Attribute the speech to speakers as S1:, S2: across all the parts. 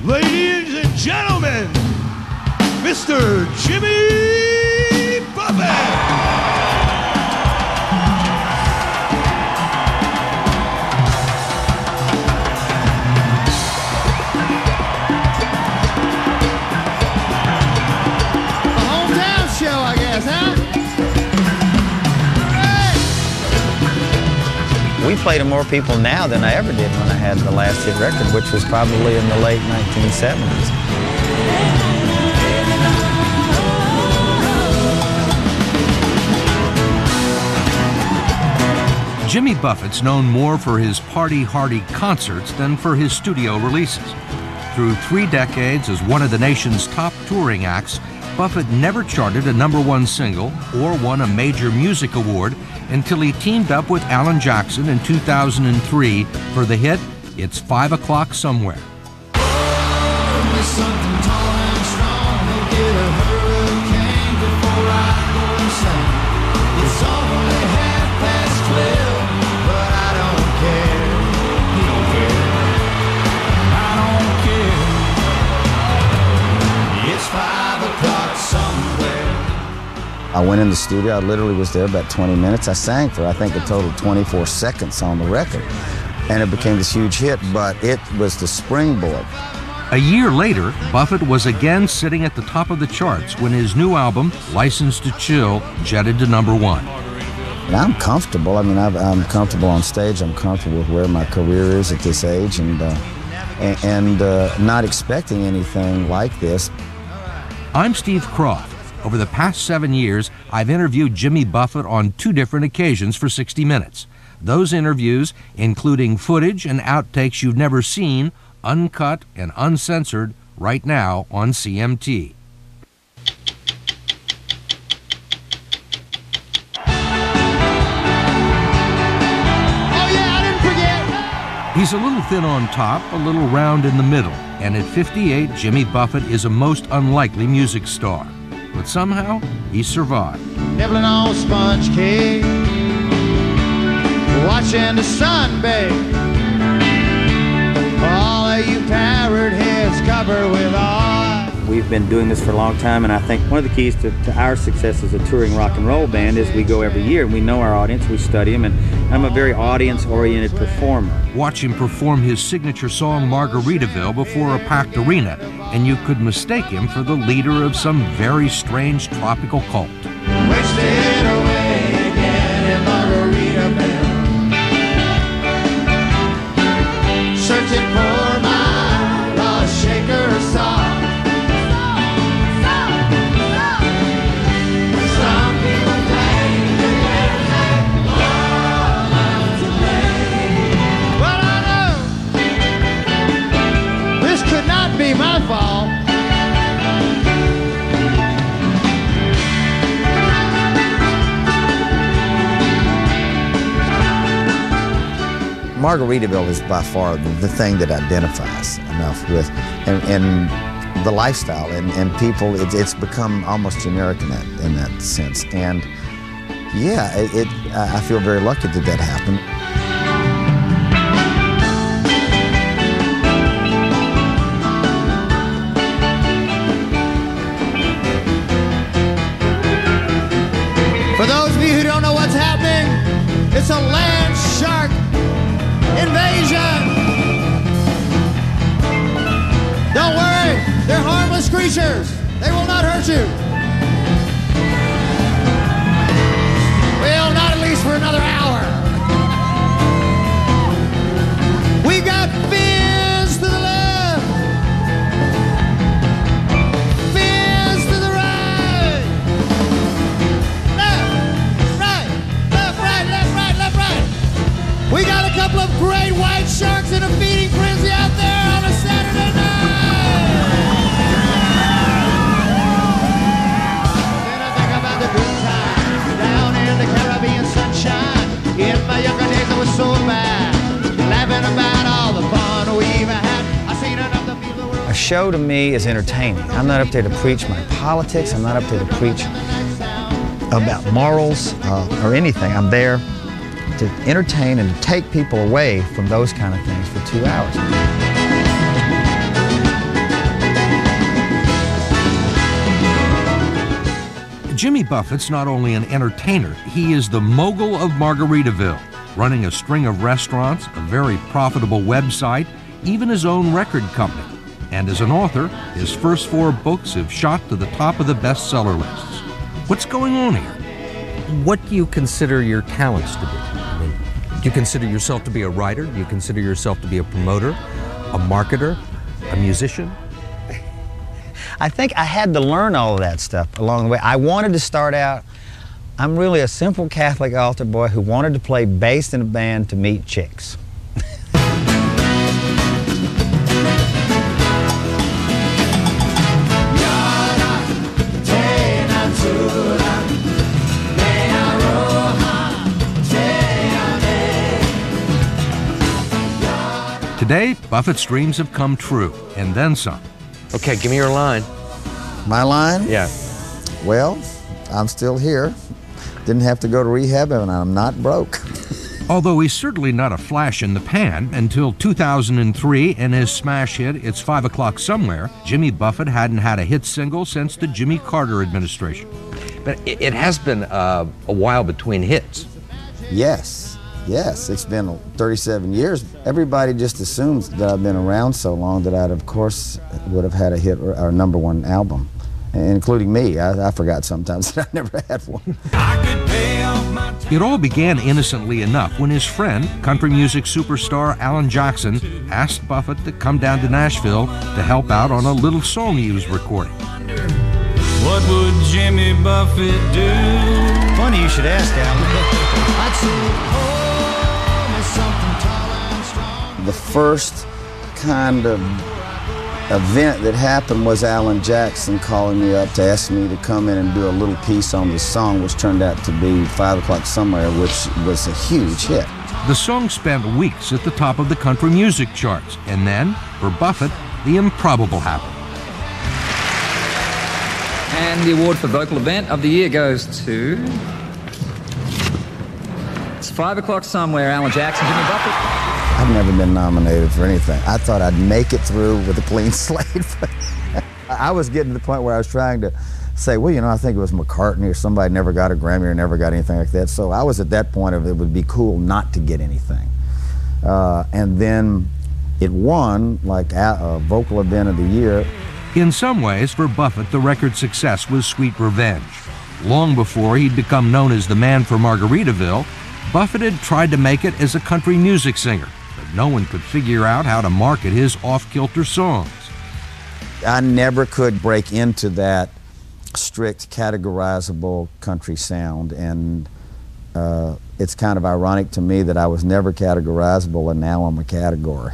S1: Ladies and gentlemen, Mr. Jimmy Buffett!
S2: We play to more people now than I ever did when I had the last hit record, which was probably in the late 1970s.
S3: Jimmy Buffett's known more for his party-hardy concerts than for his studio releases. Through 3 decades as one of the nation's top touring acts, Buffett never charted a #1 single or won a major music award until he teamed up with Alan Jackson in 2003 for the hit, It's 5 O'Clock Somewhere.
S2: I went in the studio, I literally was there about 20 minutes. I sang for, I think, a total of 24 seconds on the record. And it became this huge hit, but it was the springboard.
S3: A year later, Buffett was again sitting at the top of the charts when his new album, License to Chill, jetted to #1.
S2: And I'm comfortable. I mean, I'm comfortable on stage. I'm comfortable with where my career is at this age, and not expecting anything like this.
S3: I'm Steve Kroft. Over the past 7 years, I've interviewed Jimmy Buffett on 2 different occasions for 60 Minutes. Those interviews, including footage and outtakes you've never seen, uncut and uncensored, right now on CMT. He's a little thin on top, a little round in the middle, and at 58, Jimmy Buffett is a most unlikely music star. But somehow, he survived.
S4: Nibbling on sponge cake, watching the sun bake. All of you parrot heads covered with oil.
S5: We've been doing this for a long time, and I think one of the keys to our success as a touring rock and roll band is we go every year, and we know our audience, we study them, and I'm a very audience-oriented performer.
S3: Watch him perform his signature song Margaritaville before a packed arena, and you could mistake him for the leader of some very strange tropical cult.
S4: Wasted away again in Margaritaville, searching for my lost shaker song. Be my fault.
S2: Margaritaville is by far the thing that identifies enough with, and the lifestyle, and people, it's become almost generic in that sense. And yeah, I feel very lucky that happened.
S4: For those of you who don't know what's happening, it's a land shark invasion. Don't worry, they're harmless creatures. They will not hurt you. Well, not at least for another hour. We got fins to the left, fins to the right. We got a couple of great white sharks in a feeding frenzy out there on a Saturday night. Then I think about the good times down in the Caribbean sunshine. In my younger days I was so bad, laughing about all the fun we even had. I seen enough to feel the world.
S2: A show to me is entertaining. I'm not up there to preach my politics. I'm not up there to preach about morals or anything. I'm there to entertain and to take people away from those kind of things for 2 hours.
S3: Jimmy Buffett's not only an entertainer, he is the mogul of Margaritaville, running a string of restaurants, a very profitable website, even his own record company. And as an author, his first 4 books have shot to the top of the bestseller lists. What's going on here?
S6: What do you consider your talents to be? I mean, do you consider yourself to be a writer? Do you consider yourself to be a promoter, a marketer, a musician?
S2: I think I had to learn all of that stuff along the way. I wanted to start out, I'm really a simple Catholic altar boy who wanted to play bass in a band to meet chicks.
S3: Today, Buffett's dreams have come true, and then some.
S6: Okay, give me your line.
S2: My line?
S6: Yeah.
S2: Well, I'm still here. Didn't have to go to rehab, and I'm not broke.
S3: Although he's certainly not a flash in the pan, until 2003 and his smash hit It's 5 O'Clock Somewhere, Jimmy Buffett hadn't had a hit single since the Jimmy Carter administration.
S6: But it has been a while between hits.
S2: Yes, it's been 37 years. Everybody just assumes that I've been around so long that I'd, of course, would have had a hit or #1 album, including me. I forgot sometimes that I never had one.
S3: It all began innocently enough when his friend, country music superstar Alan Jackson, asked Buffett to come down to Nashville to help out on a little song he was recording.
S7: What would Jimmy Buffett do?
S4: Funny you should ask, Alan.
S2: The first kind of event that happened was Alan Jackson calling me up to ask me to come in and do a little piece on this song, which turned out to be 5 O'Clock Somewhere, which was a huge hit.
S3: The song spent weeks at the top of the country music charts, and then, for Buffett, the improbable happened.
S8: And the award for Vocal Event of the Year goes to... It's 5 O'Clock Somewhere, Alan Jackson, Jimmy Buffett.
S2: I've never been nominated for anything. I thought I'd make it through with a clean slate. I was getting to the point where I was trying to say, well, you know, I think it was McCartney or somebody never got a Grammy or never got anything like that. So I was at that point of it would be cool not to get anything. And then it won, like a Vocal Event of the Year.
S3: In some ways, for Buffett, the record's success was sweet revenge. Long before he'd become known as the man for Margaritaville, Buffett had tried to make it as a country music singer, but no one could figure out how to market his off-kilter songs.
S2: I never could break into that strict, categorizable country sound, and it's kind of ironic to me that I was never categorizable, and now I'm a category.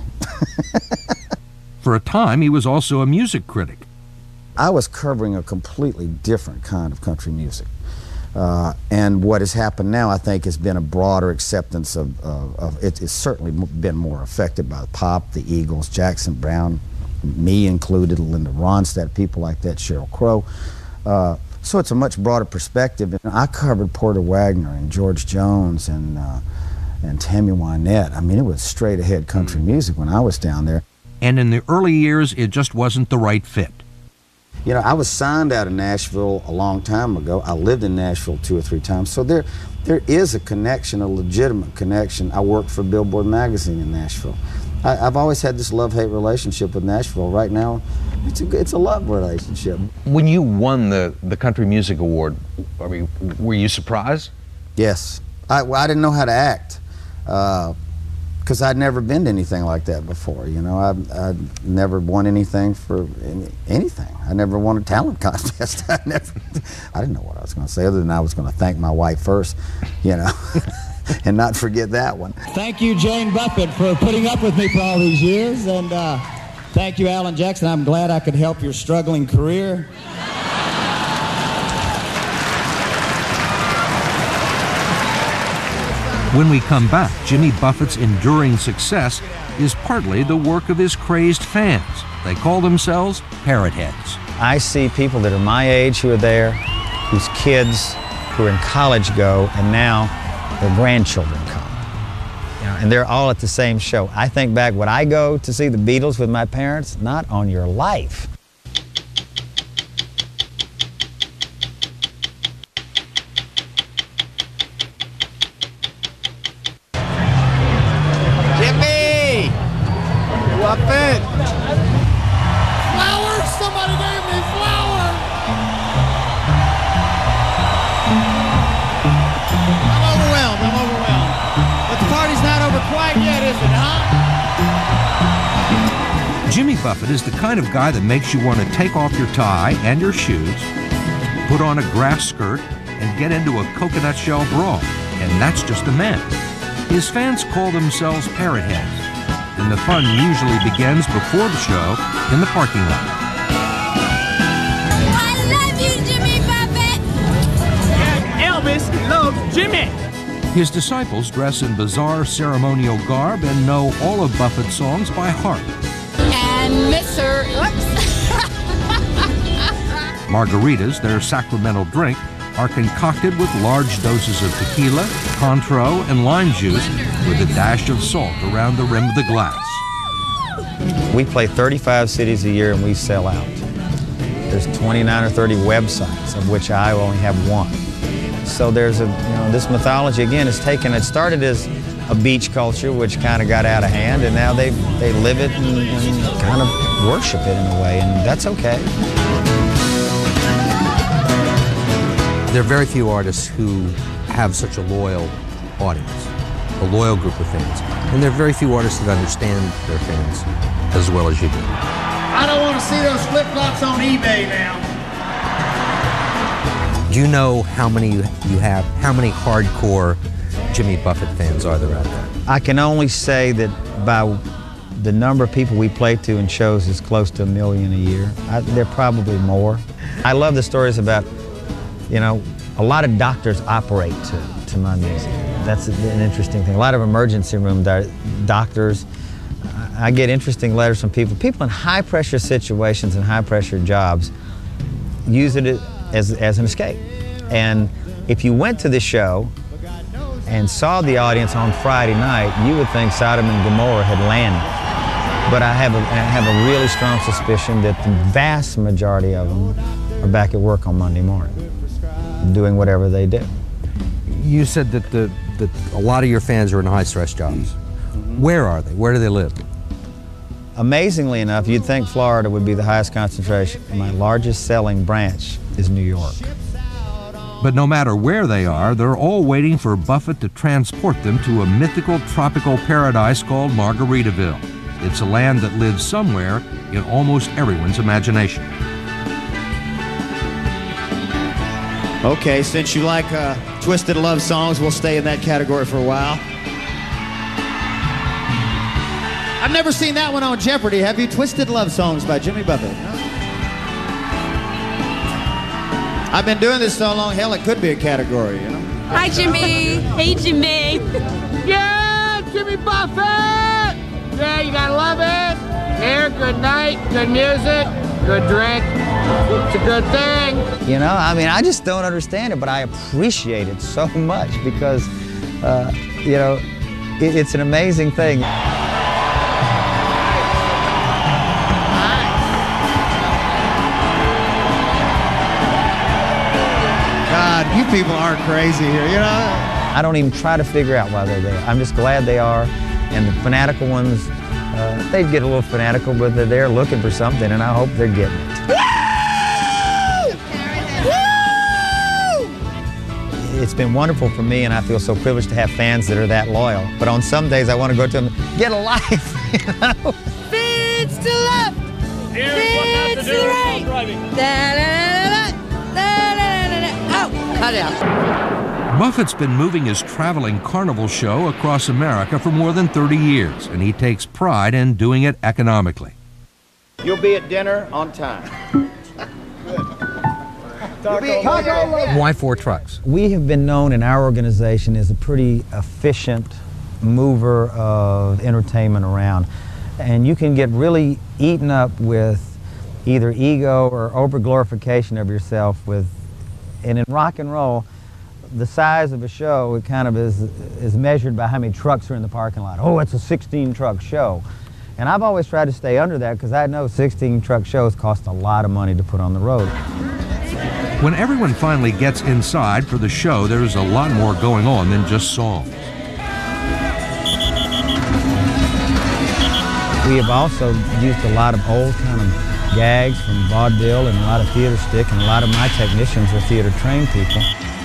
S3: For a time, he was also a music critic.
S2: I was covering a completely different kind of country music. And what has happened now, I think, has been a broader acceptance of it. It's certainly been more affected by pop, the Eagles, Jackson Browne, me included, Linda Ronstadt, people like that, Sheryl Crow. So it's a much broader perspective. And I covered Porter Wagoner and George Jones and Tammy Wynette. I mean, it was straight ahead country music when I was down there.
S3: And in the early years, it just wasn't the right fit.
S2: You know, I was signed out of Nashville a long time ago. I lived in Nashville 2 or 3 times. So there is a connection, a legitimate connection. I worked for Billboard magazine in Nashville. I've always had this love-hate relationship with Nashville. Right now, it's a love relationship.
S6: When you won the Country Music Award, I mean, were you surprised?
S2: Yes. I didn't know how to act. Because I'd never been to anything like that before, you know. I'd never won anything for anything. I never won a talent contest. I didn't know what I was going to say other than I was going to thank my wife first, you know, and not forget that one.
S4: Thank you, Jane Buffett, for putting up with me for all these years, and thank you, Alan Jackson. I'm glad I could help your struggling career.
S3: When we come back, Jimmy Buffett's enduring success is partly the work of his crazed fans. They call themselves parrot heads.
S2: I see people that are my age who are there, whose kids who are in college go, and now their grandchildren come. You know, and they're all at the same show. I think back when I go to see the Beatles with my parents, not on your life.
S4: Buffett! Flowers! Somebody gave me flowers! I'm overwhelmed. But the party's not over quite yet, is it, huh?
S3: Jimmy Buffett is the kind of guy that makes you want to take off your tie and your shoes, put on a grass skirt, and get into a coconut shell brawl. And that's just a man. His fans call themselves parrot heads, and the fun usually begins before the show in the parking lot.
S9: I love you, Jimmy Buffett!
S10: Elvis loves Jimmy!
S3: His disciples dress in bizarre ceremonial garb and know all of Buffett's songs by heart.
S9: And Mr.
S3: Margaritas, their sacramental drink, are concocted with large doses of tequila, Cointreau, and lime juice with a dash of salt around the rim of the glass.
S2: We play 35 cities a year and we sell out. There's 29 or 30 websites, of which I only have one. So there's this mythology again is taken. It started as a beach culture, which kind of got out of hand, and now they live it and kind of worship it in a way, and that's okay.
S6: There are very few artists who have such a loyal audience, a loyal group of fans. And there are very few artists that understand their fans as well as you do.
S4: I don't want to see those flip-flops on eBay now.
S6: Do you know how many you have, how many hardcore Jimmy Buffett fans are there out there?
S2: I can only say that by the number of people we play to in shows is close to 1 million a year. There are probably more. I love the stories about, a lot of doctors operate to my music. That's an interesting thing. A lot of emergency room doctors. I get interesting letters from people in high-pressure situations and high-pressure jobs use it as an escape. And if you went to the show and saw the audience on Friday night, you would think Sodom and Gomorrah had landed. But I have a really strong suspicion that the vast majority of them are back at work on Monday morning, doing whatever they do.
S6: You said that a lot of your fans are in high-stress jobs. Where are they? Where do they live?
S2: Amazingly enough, you'd think Florida would be the highest concentration. My largest selling branch is New York.
S3: But no matter where they are, they're all waiting for Buffett to transport them to a mythical tropical paradise called Margaritaville. It's a land that lives somewhere in almost everyone's imagination.
S4: Okay, since you like twisted love songs, we'll stay in that category for a while. I've never seen that one on Jeopardy. Have you? Twisted Love Songs by Jimmy Buffett. No? I've been doing this so long, hell, it could be a category,
S9: Hi, Jimmy. Hey, Jimmy.
S10: Yeah, Jimmy Buffett! Yeah, you gotta love it. Here, good night, good music, good drink. It's a good thing.
S2: I just don't understand it, but I appreciate it so much because, it's an amazing thing.
S4: God, you people aren't crazy here,
S2: I don't even try to figure out why they're there. I'm just glad they are. And the fanatical ones, they get a little fanatical, but they're there looking for something, and I hope they're getting it. It's been wonderful for me, and I feel so privileged to have fans that are that loyal. But on some days, I want to go to them, get a life,
S9: Fits to the left. Fits to the right. Oh, cut it out.
S3: Buffett's been moving his traveling carnival show across America for more than 30 years, and he takes pride in doing it economically.
S4: You'll be at dinner on time.
S6: Why 4 trucks?
S2: We have been known in our organization as a pretty efficient mover of entertainment around. And you can get really eaten up with either ego or over-glorification of yourself and in rock and roll, the size of a show, it kind of is measured by how many trucks are in the parking lot. Oh, it's a 16-truck show. And I've always tried to stay under that because I know 16-truck shows cost a lot of money to put on the road.
S3: When everyone finally gets inside for the show, there's a lot more going on than just songs.
S11: We have also used a lot of old kind of gags from vaudeville and a lot of theater stick, and a lot of my technicians are theater-trained people.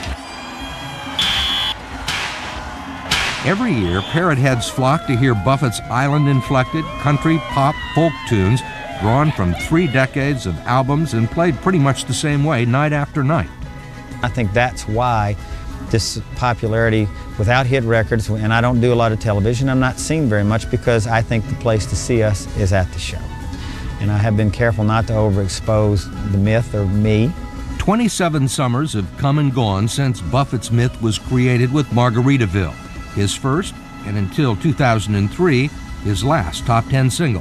S3: Every year, parrot heads flock to hear Buffett's island-inflected country, pop, folk tunes drawn from 3 decades of albums and played pretty much the same way night after night.
S11: I think that's why this popularity without hit records, and I don't do a lot of television, I'm not seen very much because I think the place to see us is at the show. And I have been careful not to overexpose the myth or me.
S3: 27 summers have come and gone since Buffett's myth was created with Margaritaville, his first, and until 2003, his last top 10 single.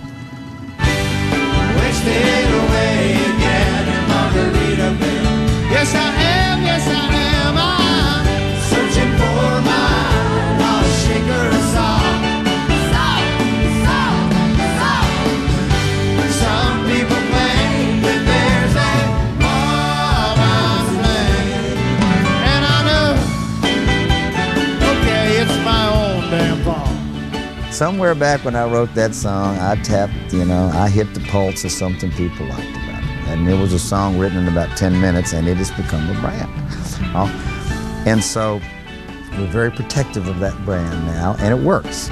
S4: Wasted away again in Margaritaville. Yes, I am, yes, I am. I'm searching for my lost shaker of salt. Some people claim that there's a bomb I'm playing, and I know, okay, it's my own damn fault.
S2: Somewhere back when I wrote that song, I tapped, I hit the pulse of something people liked about it. And it was a song written in about 10 minutes, and it has become a brand. And so we're very protective of that brand now, and it works.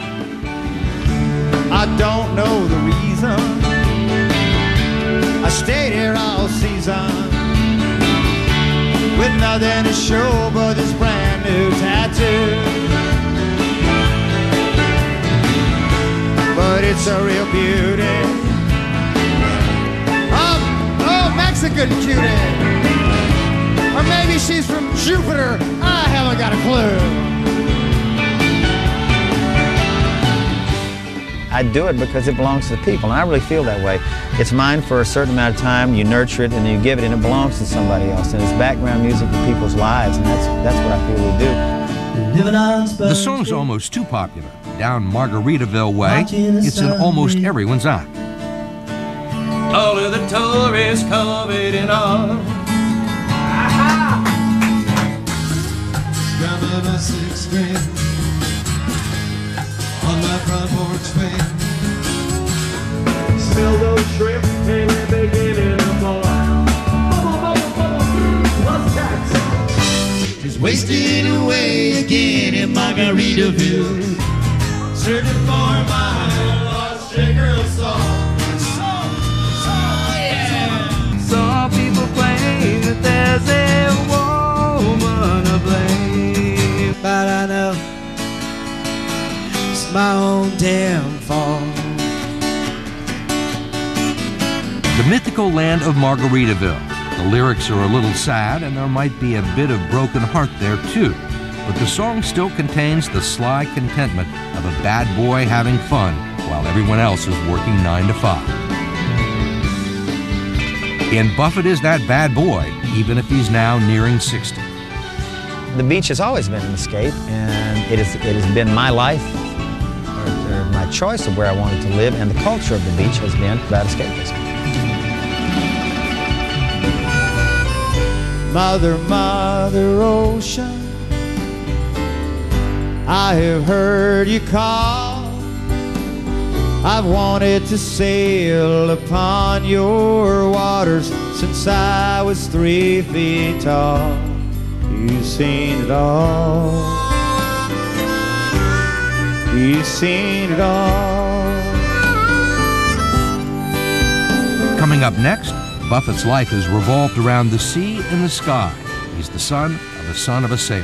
S4: I don't know the reason I stayed here all season with nothing to show but this brand new tattoo. But it's a real beauty. Oh, Mexican cutie. Or maybe she's from Jupiter. I haven't got a clue.
S11: I do it because it belongs to the people, and I really feel that way. It's mine for a certain amount of time, you nurture it, and you give it, and it belongs to somebody else, and it's background music in people's lives, and that's what I feel we do.
S3: The song's almost too popular. Down Margaritaville way, it's in almost everyone's act.
S7: All of the tourists covered in all.
S12: Grabbing a 6-string on my front porch swing.
S4: Smell those shrimp and they're beginning to fall. What's that?
S12: Just wasted away again in Margaritaville, searching for my lost shaker of salt.
S7: Some people claim that there's a woman to blame,
S4: But I know it's my own damn fault.
S3: The mythical land of Margaritaville. The lyrics are a little sad, and there might be a bit of broken heart there too. But the song still contains the sly contentment of a bad boy having fun while everyone else is working 9 to 5. And Buffett is that bad boy, even if he's now nearing 60.
S11: The beach has always been an escape, and it has been my life, or my choice of where I wanted to live, and the culture of the beach has been about escapism.
S4: Mother, Mother Ocean, I have heard you call. I've wanted to sail upon your waters since I was 3 feet tall. You've seen it all. You've seen it all.
S3: Coming up next, Buffett's life is revolved around the sea and the sky. He's the son of a sailor.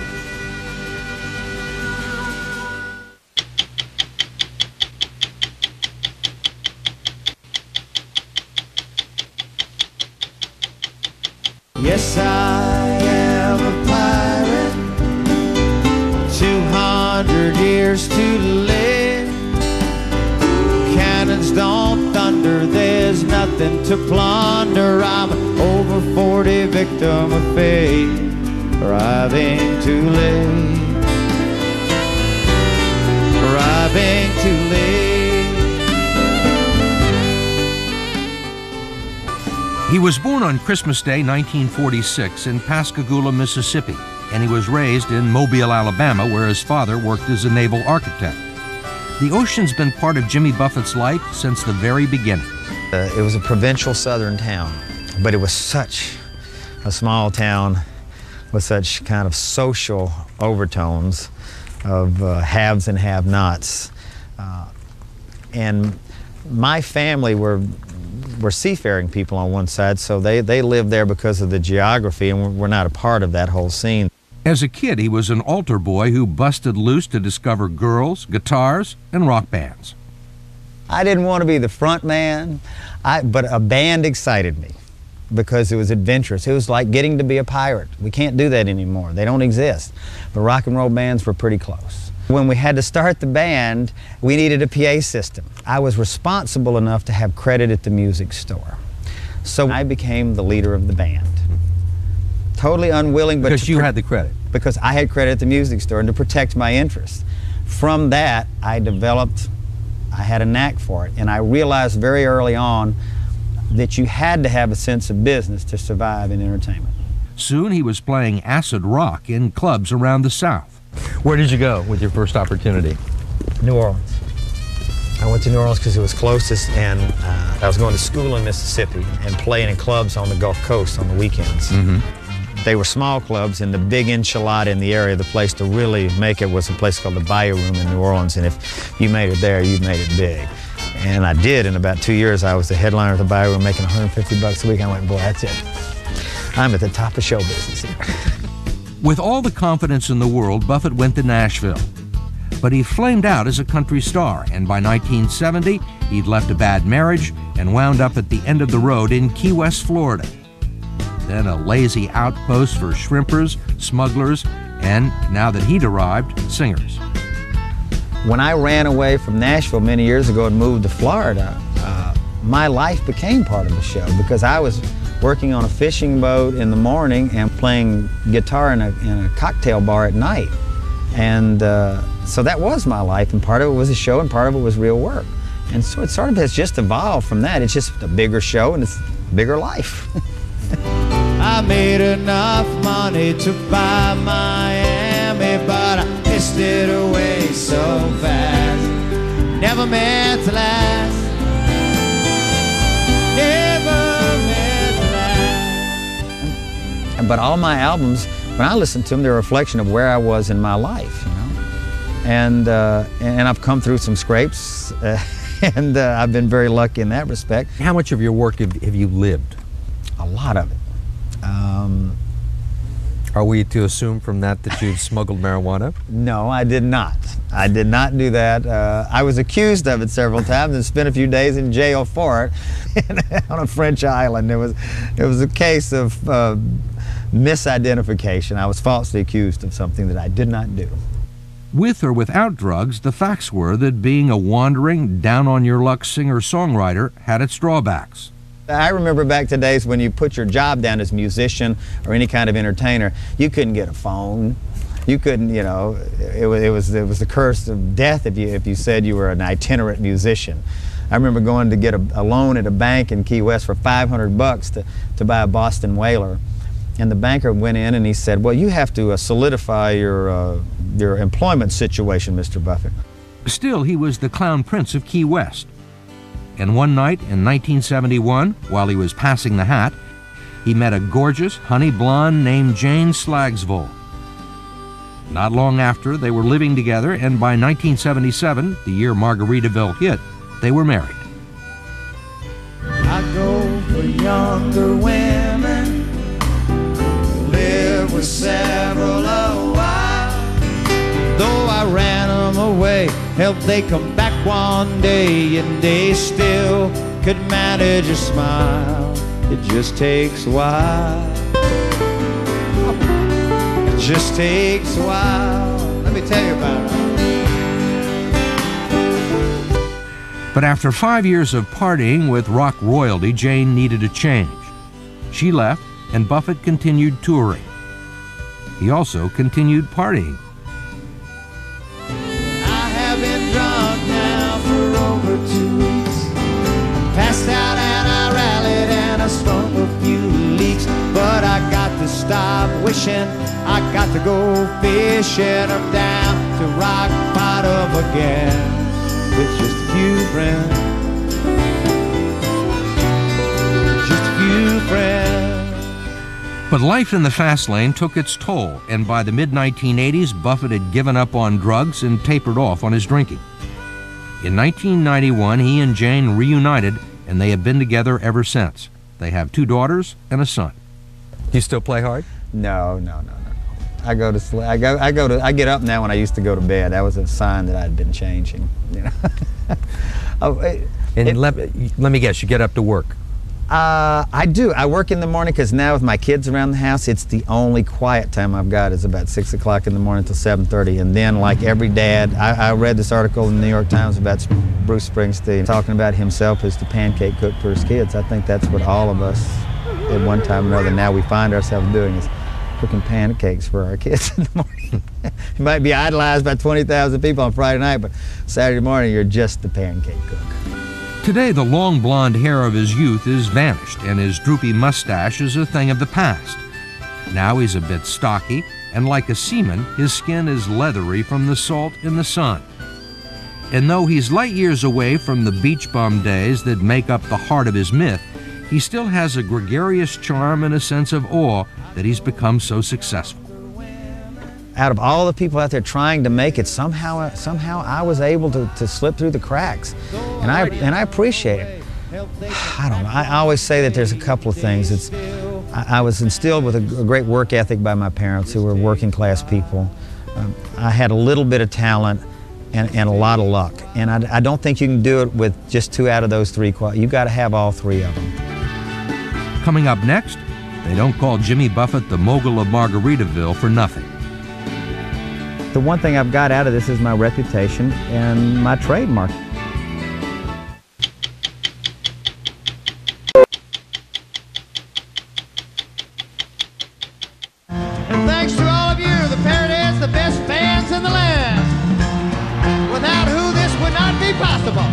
S4: Yes, I am a pirate, 200 years to live. Cannons don't thunder, there's nothing to plunder. I'm an over 40 victim of fate, arriving too late, arriving too late.
S3: He was born on Christmas Day, 1946, in Pascagoula, Mississippi, and he was raised in Mobile, Alabama, where his father worked as a naval architect. The ocean's been part of Jimmy Buffett's life since the very beginning.
S11: It was a provincial southern town, but it was such a small town with such kind of social overtones of haves and have-nots. And my family were seafaring people on one side, so they lived there because of the geography, and we're not a part of that whole scene.
S3: As a kid, he was an altar boy who busted loose to discover girls, guitars, and rock bands.
S11: I didn't want to be the front man, but a band excited me because it was adventurous. It was like getting to be a pirate. We can't do that anymore. They don't exist. But rock and roll bands were pretty close. When we had to start the band, we needed a PA system. I was responsible enough to have credit at the music store. So I became the leader of the band. Totally unwilling, but
S6: because you had the credit.
S11: Because I had credit at the music store and to protect my interests. From that, I had a knack for it, and I realized very early on that you had to have a sense of business to survive in entertainment.
S3: Soon he was playing acid rock in clubs around the South.
S6: Where did you go with your first opportunity?
S11: New Orleans. I went to New Orleans because it was closest, and I was going to school in Mississippi and playing in clubs on the Gulf Coast on the weekends. They were small clubs, and the big enchilada in the area, the place to really make it was a place called the Bayou Room in New Orleans, and if you made it there, you made it big. And I did. In about 2 years, I was the headliner of the Bayou Room, making $150 a week. I went, boy, that's it. I'm at the top of show business here.
S3: With all the confidence in the world, Buffett went to Nashville. But he flamed out as a country star, and by 1970, he'd left a bad marriage and wound up at the end of the road in Key West, Florida. Then a lazy outpost for shrimpers, smugglers, and, now that he'd arrived, singers.
S11: When I ran away from Nashville many years ago and moved to Florida, my life became part of the show because I was working on a fishing boat in the morning and playing guitar in a cocktail bar at night. And so that was my life, and part of it was a show and part of it was real work. And so it sort of has just evolved from that. It's just a bigger show and it's a bigger life.
S4: I made enough money to buy Miami, but I pissed it away so fast. Never meant to last. Never meant to last.
S11: But all my albums, when I listen to them, they're a reflection of where I was in my life, you know. And I've come through some scrapes, and I've been very lucky in that respect.
S6: How much of your work have you lived?
S11: A lot of it.
S6: Are we to assume from that you've smuggled marijuana?
S11: No, I did not. I did not do that. I was accused of it several times and spent a few days in jail for it on a French island. It was a case of misidentification. I was falsely accused of something that I did not do.
S3: With or without drugs, the facts were that being a wandering, down-on-your-luck singer-songwriter had its drawbacks.
S11: I remember back to days when you put your job down as musician or any kind of entertainer, you couldn't get a phone. You couldn't, you know, it was the curse of death if you said you were an itinerant musician. I remember going to get a loan at a bank in Key West for $500 to buy a Boston Whaler. And the banker went in and he said, well, you have to solidify your employment situation, Mr. Buffett.
S3: Still, he was the clown prince of Key West. And one night in 1971, while he was passing the hat, he met a gorgeous, honey blonde named Jane Slagsvold. Not long after, they were living together, and by 1977, the year Margaritaville hit, they were married.
S4: I go for younger women, live with several a while. Though I ran them away, help they come back one day, and they still could manage a smile. It just takes a while. It just takes a while. Let me tell you about it.
S3: But after 5 years of partying with rock royalty, Jane needed a change. She left, and Buffett continued touring. He also continued partying.
S4: I have been drunk now for over 2 weeks. Passed out and I rallied and I smoked a few leaks. But I got to stop wishing, I got to go fishing. I'm down to rock bottom again.
S12: friends. Just a few friends.
S3: But life in the fast lane took its toll, and by the mid-1980s, Buffett had given up on drugs and tapered off on his drinking. In 1991, he and Jane reunited, and they have been together ever since. They have 2 daughters and a son.
S6: Do you still play hard?
S11: No. I go to sleep. I get up now when I used to go to bed. That was a sign that I'd been changing. You know.
S6: Let me guess, you get up to work.
S11: I do. I work in the morning because now with my kids around the house, it's the only quiet time I've got is about 6 o'clock in the morning till 7:30. And then, like every dad, I read this article in the New York Times about Bruce Springsteen talking about himself as the pancake cook for his kids. I think that's what all of us, at one time or another, now we find ourselves doing is cooking pancakes for our kids in the morning. You might be idolized by 20,000 people on Friday night, but Saturday morning you're just the pancake cook.
S3: Today, the long blonde hair of his youth is vanished, and his droopy mustache is a thing of the past. Now he's a bit stocky, and like a seaman, his skin is leathery from the salt in the sun. And though he's light years away from the beach bum days that make up the heart of his myth, he still has a gregarious charm and a sense of awe that he's become so successful.
S11: Out of all the people out there trying to make it, somehow I was able to slip through the cracks, and I appreciate it. I don't know. I always say that there's a couple of things. I was instilled with a great work ethic by my parents, who were working class people. I had a little bit of talent and a lot of luck, and I don't think you can do it with just 2 out of those 3 qualities. You got to have all 3 of them.
S3: Coming up next, they don't call Jimmy Buffett the mogul of Margaritaville for nothing.
S11: The one thing I've got out of this is my reputation and my trademark.
S4: And thanks to all of you, the Parodies, the best fans in the land, without who this would not be possible.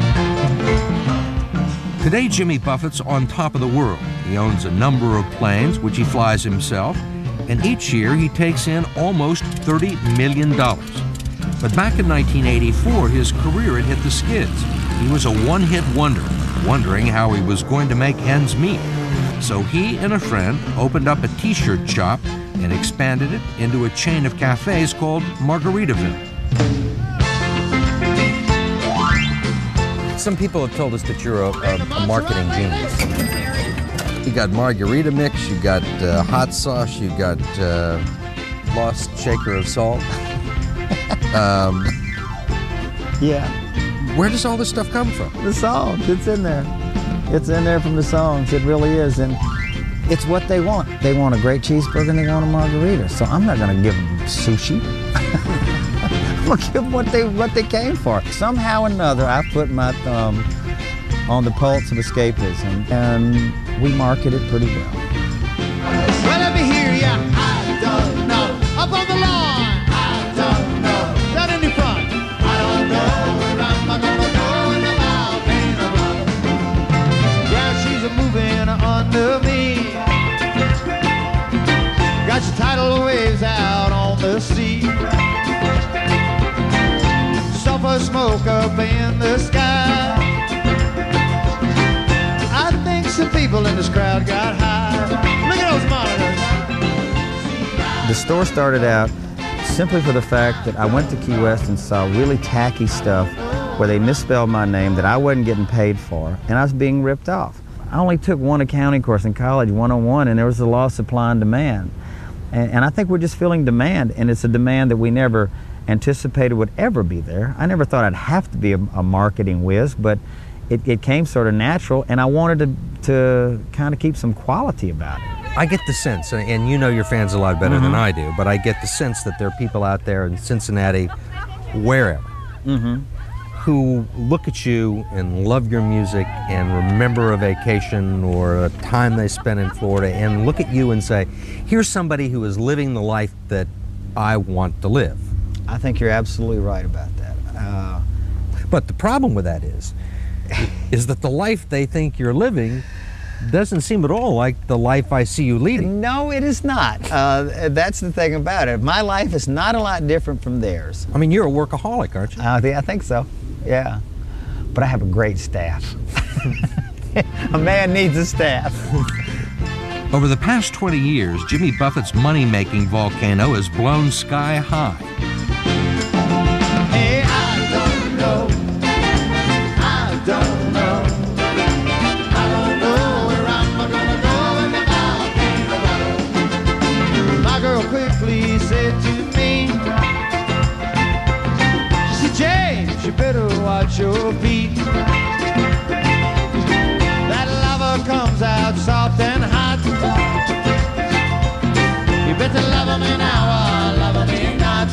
S3: Today, Jimmy Buffett's on top of the world. He owns a number of planes, which he flies himself, and each year he takes in almost $30 million. But back in 1984, his career had hit the skids. He was a one-hit wonder, wondering how he was going to make ends meet. So he and a friend opened up a t-shirt shop and expanded it into a chain of cafes called Margaritaville.
S6: Some people have told us that you're a marketing genius. You got margarita mix, you got hot sauce, you got lost shaker of salt.
S11: Yeah.
S6: Where does all this stuff come from?
S11: The songs, it's in there. It's in there from the songs, it really is. And it's what they want. They want a great cheeseburger and they want a margarita. So I'm not gonna give them sushi. I'm gonna give them what they came for. Somehow or another, I put my thumb on the pulse of escapism, and we market it pretty well.
S4: Well, let me hear ya. I don't know. Up on the lawn. I don't know. Down in the front. I don't know where I'm gonna go in the mountain of love. Yeah, she's a-moving under me. Got your tidal waves out on the sea. Sulfur smoke up in the sky. I think some people in this crowd got high. Look at those monitors.
S11: The store started out simply for the fact that I went to Key West and saw really tacky stuff where they misspelled my name that I wasn't getting paid for, and I was being ripped off. I only took one accounting course in college, 101, and there was the law of supply and demand. And I think we're just feeling demand, and it's a demand that we never anticipated would ever be there. I never thought I'd have to be a marketing whiz, but it came sort of natural, and I wanted to kind of keep some quality about it.
S6: I get the sense, and you know your fans a lot better than I do, but I get the sense that there are people out there in Cincinnati, wherever, who look at you and love your music and remember a vacation or a time they spent in Florida and look at you and say, here's somebody who is living the life that I want to live.
S11: I think you're absolutely right about that.
S6: But the problem with that is that the life they think you're living doesn't seem at all like the life I see you leading.
S11: No, it is not. That's the thing about it. My life is not a lot different from theirs.
S6: I mean, you're a workaholic, aren't you?
S11: I think so, yeah. but I have a great staff. A man needs a staff.
S3: Over the past 20 years, Jimmy Buffett's money-making volcano has blown sky high.
S4: Hey, I don't know. I don't know. I don't know where I'm gonna go in the volcano. My girl quickly said to me, she said, James, you better watch your feet. That lava comes out soft and hot. You better love me now or love me not.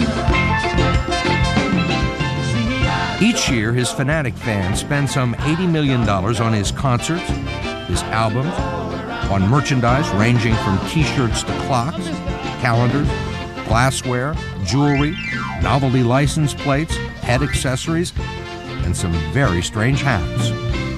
S3: Each year, his fanatic fans spend some $80 million on his concerts, his albums, on merchandise ranging from t-shirts to clocks, calendars, glassware, jewelry, novelty license plates, head accessories, and some very strange hats.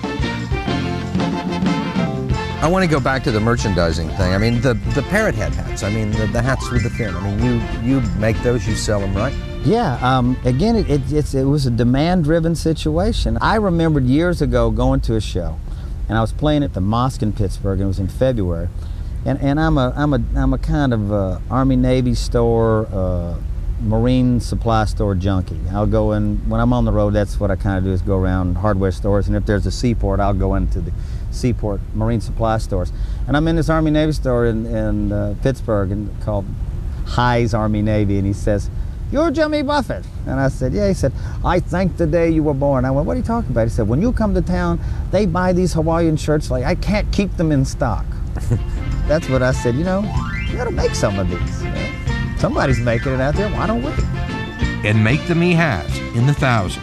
S6: I want to go back to the merchandising thing. I mean, the parrot head hats. I mean, the hats with the fin. I mean, you make those, you sell them, right?
S11: Yeah, again, it was a demand-driven situation. I remembered years ago going to a show, and I was playing at the Mosque in Pittsburgh, and it was in February. And I'm a kind of Army Navy store, Marine supply store junkie. I'll go in when I'm on the road. That's what I kind of do, is go around hardware stores, and if there's a seaport, I'll go into the seaport Marine supply stores. And I'm in this Army Navy store in Pittsburgh, and called High's Army Navy, and he says, "You're Jimmy Buffett?" And I said, "Yeah." He said, "I thank the day you were born." I went, "What are you talking about?" He said, "When you come to town, they buy these Hawaiian shirts like I can't keep them in stock." That's what I said, you know, you gotta make some of these. You know? Somebody's making it out there, why don't we?
S3: And make them he has, in the thousands.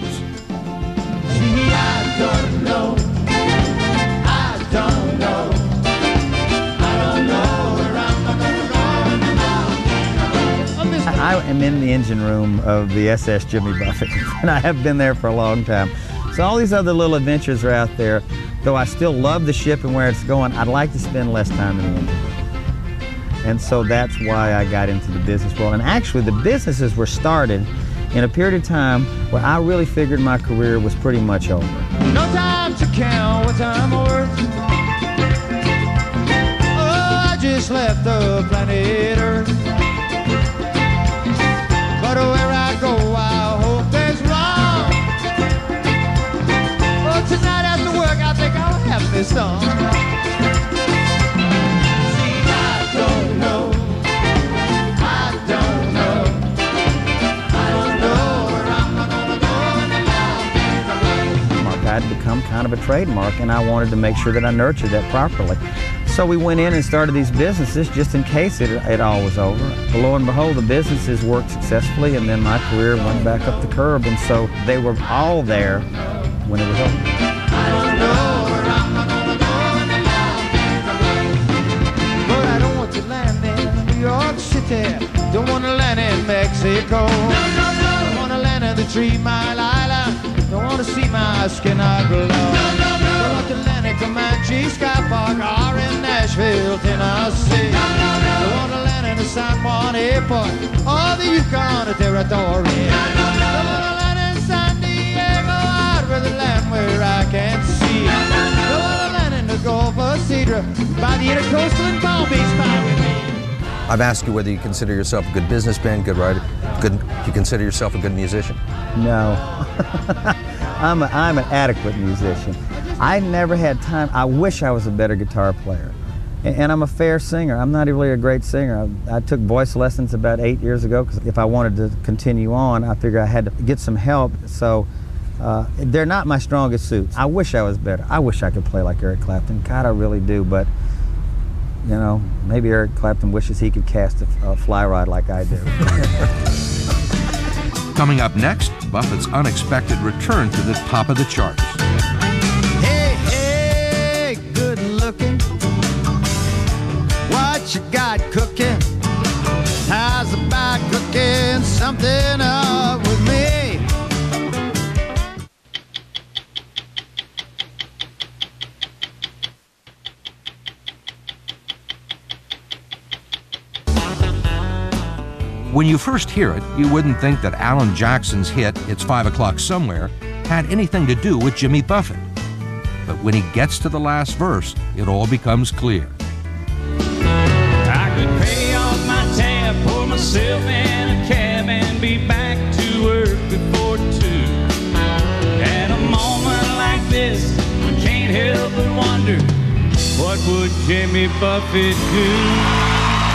S4: I don't know. I don't know. I don't know where I'm gonna go.
S11: I am in the engine room of the SS Jimmy Buffett, and I have been there for a long time. So all these other little adventures are out there. Though I still love the ship and where it's going, I'd like to spend less time in the engine room. And so that's why I got into the business world. And actually, the businesses were started in a period of time where I really figured my career was pretty much over.
S4: No time to count what I'm worth. Oh, I just left the planet Earth. But where I go, I hope there's wrong. Oh, tonight after work, I think I'll have this song. See, I don't know. I don't know. I don't know where I'm gonna go in the
S11: Mark had become kind of a trademark, and I wanted to make sure that I nurtured that properly. So we went in and started these businesses just in case it all was over. But lo and behold, the businesses worked successfully, and then my career went back up the curb, and so they were all there when it was over.
S4: I don't know where I'm gonna go in the but I don't want to land in New York City. Don't want to land in Mexico. Don't want to land in the 3 Mile Island. Don't want to see my skin glow. Don't want to land in Comanche, Sky Park, or in Nashville, Tennessee. Don't want to land in the San Juan Airport or the Yukon Territory. Don't want to land in San Diego. I'd rather land where I can see. Don't want to land in the Gulf of Cedar by the Intercoastal and Palm Beach Highway.
S6: I've asked you whether you consider yourself a good businessman, good writer, do you consider yourself a good musician?
S11: No. I'm an adequate musician. I never had time. I wish I was a better guitar player. And I'm a fair singer. I'm not really a great singer. I took voice lessons about 8 years ago because if I wanted to continue on, I figured I had to get some help. So they're not my strongest suits. I wish I was better. I wish I could play like Eric Clapton. God, I really do. But, you know, maybe Eric Clapton wishes he could cast a fly rod like I do.
S3: Coming up next, Buffett's unexpected return to the top of the charts.
S4: Hey, hey, good looking. What you got cooking? How's about cooking something up with me?
S3: When you first hear it, you wouldn't think that Alan Jackson's hit, It's 5 O'Clock Somewhere, had anything to do with Jimmy Buffett. But when he gets to the last verse, it all becomes clear.
S13: I could pay off my tab, pour myself in a cab, and be back to work before 2. At a moment like this, I can't help but wonder, what would Jimmy Buffett do?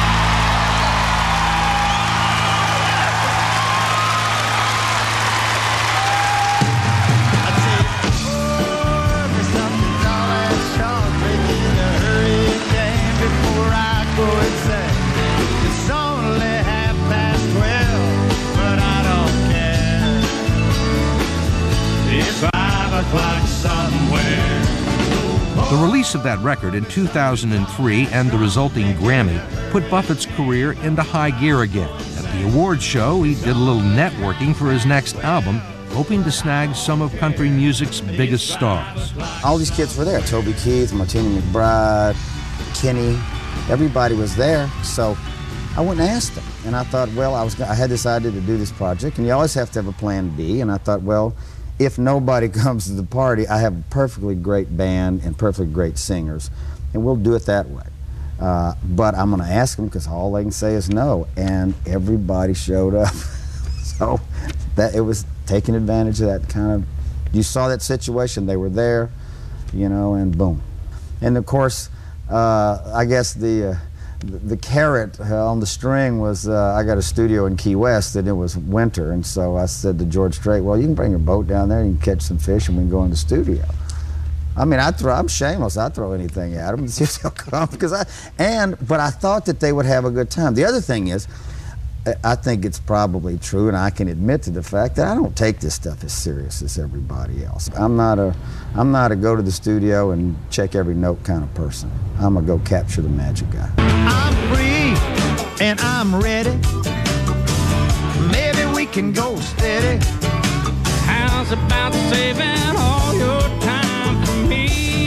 S3: The release of that record in 2003 and the resulting Grammy put Buffett's career into high gear again. At the awards show, he did a little networking for his next album, hoping to snag some of country music's biggest stars.
S2: All these kids were there. Toby Keith, Martina McBride, Kenny, everybody was there. So I went and asked them. And I thought, well, I had this idea to do this project, and you always have to have a plan B. And I thought, well, if nobody comes to the party, I have a perfectly great band and perfectly great singers, and we'll do it that way. But I'm going to ask them because all they can say is no, and everybody showed up. So that it was taking advantage of that kind of, you saw that situation, they were there, you know, and boom. And of course, I guess the carrot on the string was, I got a studio in Key West and it was winter, and so I said to George Strait, well, you can bring your boat down there, you can catch some fish, and we can go in the studio. I mean, I'm shameless, I'd throw anything at them and see if they'll come, but I thought that they would have a good time. The other thing is, I think it's probably true, and I can admit to the fact that I don't take this stuff as serious as everybody else. I'm not a go to the studio and check every note kind of person. I'm a go capture the magic guy.
S4: I'm free and I'm ready. Maybe we can go steady.
S13: How's about saving all your time for me?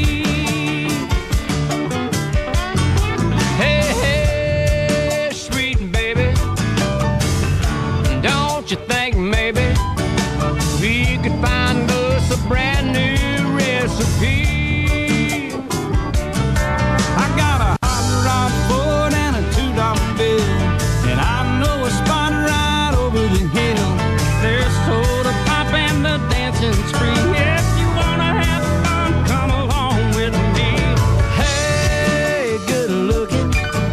S13: Hey, sweet baby, don't you think maybe we could find us a brand new recipe? I got a hot rod Ford and a $2 bill, and I know a spot right over the hill. There's soda pop and the dancing spree. If you wanna have fun, come along with me. Hey, good looking,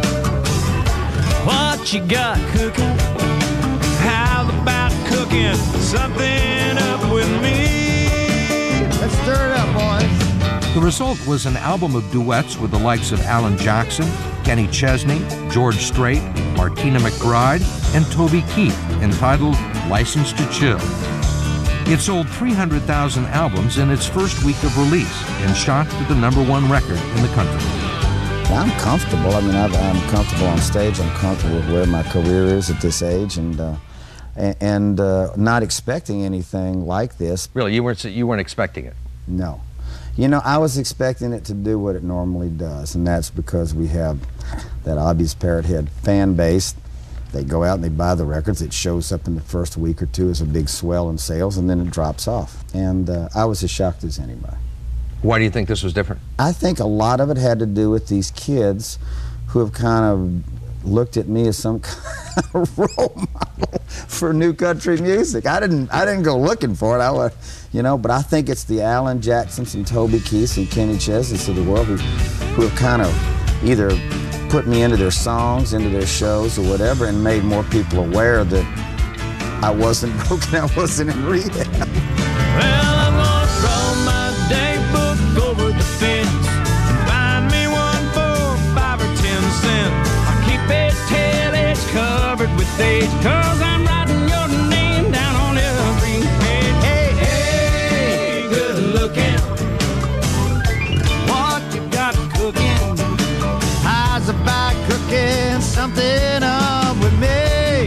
S13: what you got cooking? How about cooking something up with me?
S4: Let's stir it up, boys.
S3: The result was an album of duets with the likes of Alan Jackson, Kenny Chesney, George Strait, Martina McBride, and Toby Keith, entitled License to Chill. It sold 300,000 albums in its first week of release and shot to the #1 record in the country.
S2: I'm comfortable. I mean, I'm comfortable on stage. I'm comfortable with where my career is at this age, and not expecting anything like this.
S6: Really, you weren't expecting it?
S2: No. You know, I was expecting it to do what it normally does, and that's because we have that obvious Parrot Head fan base. They go out and they buy the records. It shows up in the first week or two as a big swell in sales, and then it drops off. And I was as shocked as anybody.
S6: Why do you think this was different?
S2: I think a lot of it had to do with these kids who have kind of looked at me as some kind of role model for new country music. I didn't go looking for it. But I think it's the Alan Jacksons and Toby Keiths and Kenny Chesneys of the world who have kind of either put me into their songs, into their shows, or whatever, and made more people aware that I wasn't broken, I wasn't in rehab.
S13: Well, I'm gonna throw my day book over the fence and find me one for 5 or 10 cents. I'll keep it till it's covered with age, 'cause I'm writing your name down on every page. Hey, hey, good looking, what you got cooking?
S4: How's about cooking something up with me?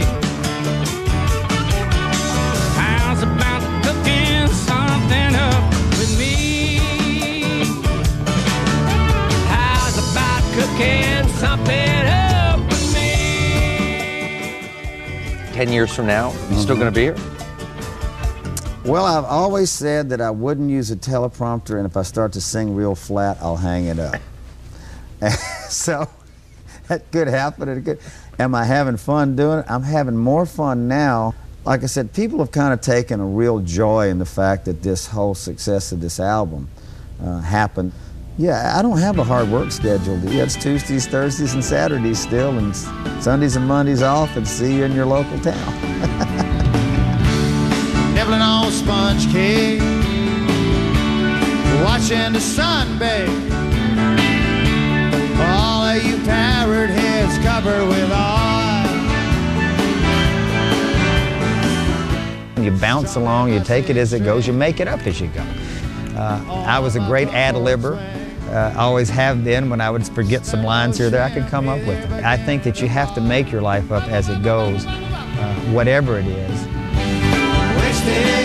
S13: How's about cooking something up with me? How's about cooking something up with me?
S6: 10 years from now, you still going to be here?
S2: Well, I've always said that I wouldn't use a teleprompter, and if I start to sing real flat, I'll hang it up. So that could happen. It could. Am I having fun doing it? I'm having more fun now. Like I said, people have kind of taken a real joy in the fact that this whole success of this album happened. Yeah, I don't have a hard work schedule. Yeah, it's Tuesdays, Thursdays, and Saturdays still, and Sundays and Mondays off, and see you in your local town.
S4: Nibbling on sponge cake, watching the sun bake. All of you parrot heads covered with oil.
S11: You bounce along, you take it as it goes, you make it up as you go. I was a great ad-libber. Always have been. When I would forget some lines here or there, I could come up with them. I think that you have to make your life up as it goes, whatever it is.
S4: Wasted